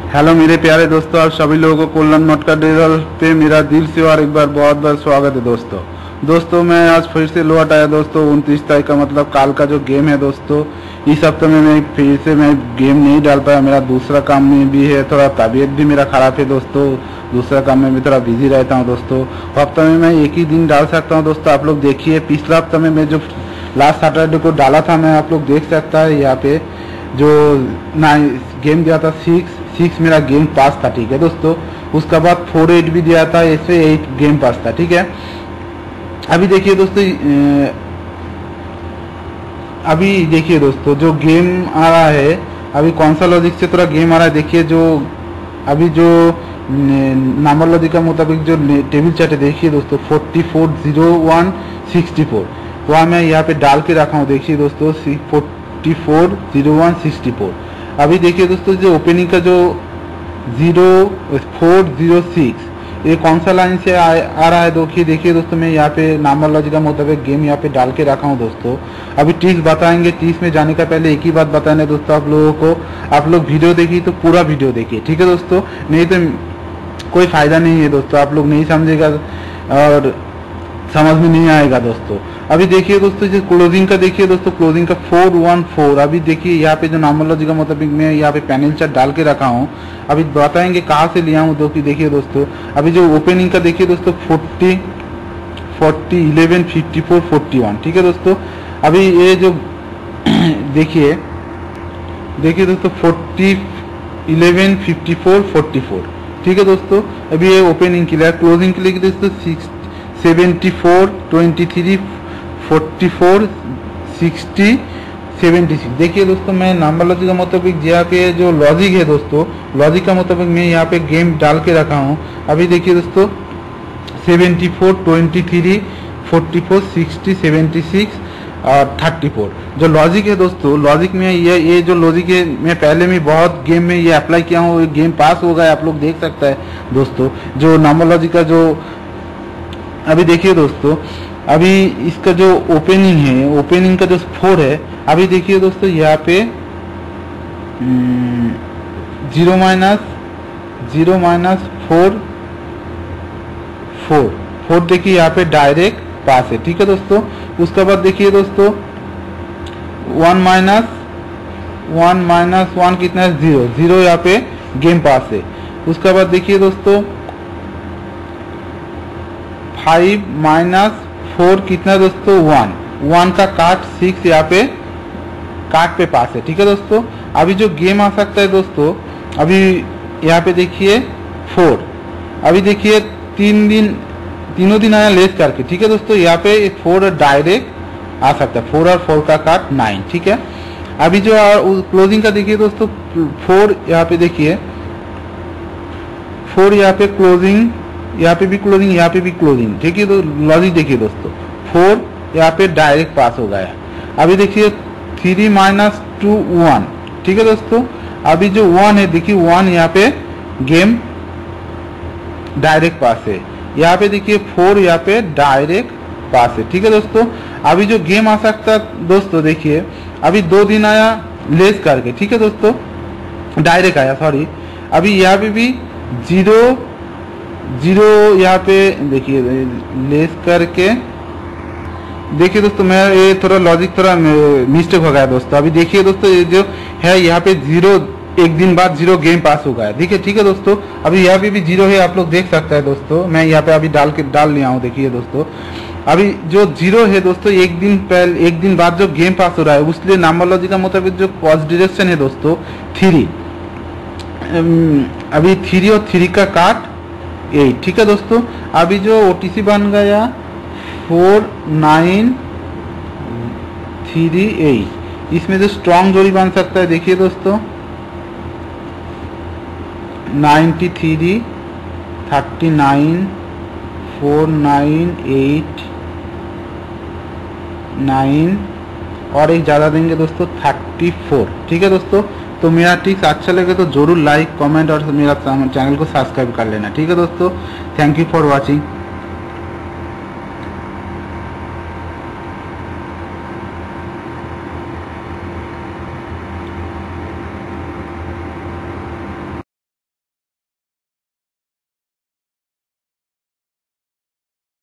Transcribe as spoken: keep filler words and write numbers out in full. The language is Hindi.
हेलो मेरे प्यारे दोस्तों, आप सभी लोगों को कोल्लम नोट का रिजल्ट पे मेरा दिल से और एक बार बहुत बहुत स्वागत है दोस्तों। दोस्तों मैं आज फिर से लौट आया दोस्तों उनतीस तारीख का, मतलब काल का जो गेम है दोस्तों। इस हफ्ते में मैं फिर से मैं गेम नहीं डाल पाया, मेरा दूसरा काम में भी है, थोड़ा तबीयत भी मेरा ख़राब है दोस्तों। दूसरा काम में भी थोड़ा बिजी रहता हूँ दोस्तों। हफ्ते में मैं एक ही दिन डाल सकता हूँ दोस्तों। आप लोग देखिए, पिछला हफ्ता में मैं जो लास्ट सैटरडे को डाला था, मैं आप लोग देख सकता है यहाँ पे जो ना गेम दिया था सिक्स सिक्स मेरा गेम पास था, ठीक है दोस्तों। उसके बाद फोर एट भी दिया था, इससे एट गेम पास था, ठीक है। अभी देखिए दोस्तों, अभी देखिए दोस्तों जो गेम आ रहा है, अभी कौन सा लॉजिक से थोड़ा गेम आ रहा है देखिए। जो अभी जो नंबर लॉजिक का मुताबिक जो टेबल चार्ट है देखिए दोस्तों, forty four zero one sixty four वहाँ मैं यहाँ पे डाल के रखा हूँ, देखिए दोस्तों forty four zero one sixty four. अभी देखिए दोस्तों जो ओपनिंग का जो जीरो फोर जीरो सिक्स ये कौन सा लाइन से आ, आ रहा है देखिए देखिए दोस्तों। मैं यहाँ पे नंबर लॉजिक का मुताबिक गेम यहाँ पे डाल के रखा हूँ दोस्तों। अभी ट्रिक्स बताएंगे। ट्रिक्स में जाने का पहले एक ही बात बताना है दोस्तों आप लोगों को, आप लोग वीडियो देखिए तो पूरा वीडियो देखिए, ठीक है दोस्तों। नहीं तो कोई फायदा नहीं है दोस्तों, आप लोग नहीं समझेगा और समझ में नहीं आएगा दोस्तों। अभी देखिए दोस्तों जो क्लोजिंग का देखिए दोस्तों, क्लोजिंग का फोर वन फोर। अभी देखिए यहाँ पे जो नंबर लॉजिक का मुताबिक मैं यहाँ पे पैनल चार्ट डाल के रखा हूँ। अभी बताएंगे कहाँ से लिया हूँ तो कि देखिए दोस्तों। अभी जो ओपनिंग का देखिए दोस्तों forty forty eleven fifty four forty one, ठीक है दोस्तों। अभी ये जो देखिए देखिए दोस्तों forty eleven fifty four forty four, ठीक है दोस्तों। अभी ये ओपनिंग के लिए, क्लोजिंग के लिए दोस्तों six seventy four twenty three forty four sixty seventy six. देखिए दोस्तों मैं नंबर लॉजिक का मुताबिक यहाँ पे जो लॉजिक है दोस्तों, लॉजिक का मुताबिक मैं यहाँ पे गेम डाल के रखा हूँ। अभी देखिए दोस्तों seventy four twenty three forty four sixty seventy six और थर्टी फोर जो लॉजिक है दोस्तों। लॉजिक में ये ये जो लॉजिक है मैं पहले में बहुत गेम में ये अप्लाई किया हूँ, गेम पास हो गया, आप लोग देख सकते हैं दोस्तों। जो नंबर लॉजिक का जो अभी देखिए दोस्तों, अभी इसका जो ओपनिंग है, ओपनिंग का जो फोर है, अभी देखिए दोस्तों यहाँ पे zero minus zero minus four four four देखिए यहाँ पे डायरेक्ट पास है, ठीक है दोस्तों। उसके बाद देखिए दोस्तों one minus one minus one कितना है, जीरो जीरो यहाँ पे गेम पास है। उसके बाद देखिए दोस्तों फाइव माइनस फोर कितना दोस्तों, वन वन का काट सिक्स यहाँ पे काट पे पास है, ठीक है दोस्तों। अभी जो गेम आ सकता है दोस्तों, अभी यहाँ पे देखिए फोर, अभी देखिए तीन दिन तीनों दिन आया लेस करके, ठीक है दोस्तों। यहाँ पे फोर डायरेक्ट आ सकता है, फोर और फोर का काट नाइन, ठीक है। अभी जो क्लोजिंग का देखिए दोस्तों फोर यहाँ पे देखिए फोर यहाँ पे क्लोजिंग, यहाँ पे भी क्लोजिंग, यहाँ पे भी क्लोजिंग, ठीक है। तो लॉजिक देखिए दोस्तों फोर यहाँ पे डायरेक्ट पास हो गया। अभी देखिए थ्री माइनस टू वन, ठीक है दोस्तों। अभी जो वन है देखिए वन यहाँ पे गेम डायरेक्ट पास है। यहाँ पे देखिए फोर यहाँ पे डायरेक्ट पास है, ठीक है दोस्तों। अभी जो गेम आ सकता है दोस्तों देखिए, अभी दो दिन आया लेस करके, ठीक है दोस्तों, डायरेक्ट आया, सॉरी। अभी यहाँ पे भी जीरो जीरो यहाँ पे देखिए लेस करके, देखिए दोस्तों मैं ये थोड़ा लॉजिक थोड़ा मिस्टेक हो गया दोस्तों। अभी देखिए दोस्तों ये जो है यहाँ पे जीरो एक दिन बाद जीरो गेम पास हो गया, देखिए, ठीक है दोस्तों। अभी यहाँ पे भी जीरो है, आप लोग देख सकते हैं दोस्तों। मैं यहाँ पे अभी डाल के डाल लिया हूँ, देखिए दोस्तों। अभी जो जीरो है दोस्तों, एक दिन पहले एक दिन बाद जो गेम पास हो रहा है, उसलिए नंबर लॉजिक का मुताबिक जो कॉज डायरेक्शन है दोस्तों थ्री, अभी थ्री और थ्री का काट एट, ठीक है दोस्तों। अभी जो ओटीसी बन गया फोर नाइन थ्री एट, इसमें जो स्ट्रॉन्ग जोड़ी बन सकता है देखिए दोस्तों ninety three thirty nine four nine eight nine और एक ज़्यादा देंगे दोस्तों थर्टी फोर, ठीक है दोस्तों। तो मेरा टिप्स अच्छा लगे तो जरूर लाइक कमेंट और मेरा चैनल को सब्सक्राइब कर लेना, ठीक है दोस्तों। Thank you for watching.